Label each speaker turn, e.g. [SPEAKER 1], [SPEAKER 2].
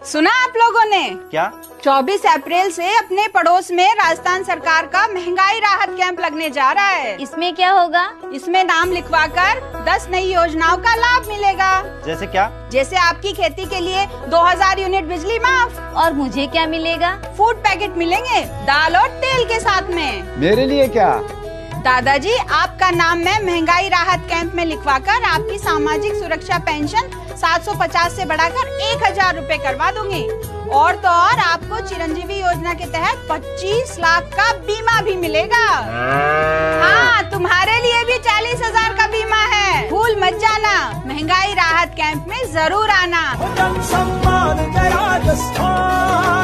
[SPEAKER 1] सुना आप लोगों ने?
[SPEAKER 2] क्या?
[SPEAKER 1] 24 अप्रैल से अपने पड़ोस में राजस्थान सरकार का महंगाई राहत कैंप लगने जा रहा है।
[SPEAKER 3] इसमें क्या होगा?
[SPEAKER 1] इसमें नाम लिखवाकर 10 नई योजनाओं का लाभ मिलेगा।
[SPEAKER 2] जैसे क्या?
[SPEAKER 1] जैसे आपकी खेती के लिए 2000 यूनिट बिजली माफ।
[SPEAKER 3] और मुझे क्या मिलेगा?
[SPEAKER 1] फूड पैकेट मिलेंगे दाल और तेल के साथ में।
[SPEAKER 4] मेरे लिए क्या?
[SPEAKER 1] दादाजी, आपका नाम मैं महंगाई राहत कैंप में लिखवाकर आपकी सामाजिक सुरक्षा पेंशन 750 से बढ़ाकर 1000 रूपए करवा दूंगी। और तो और आपको चिरंजीवी योजना के तहत 25 लाख का बीमा भी मिलेगा। हाँ, तुम्हारे लिए भी 40,000 का बीमा है। भूल मत जाना, महंगाई राहत कैंप में जरूर आना।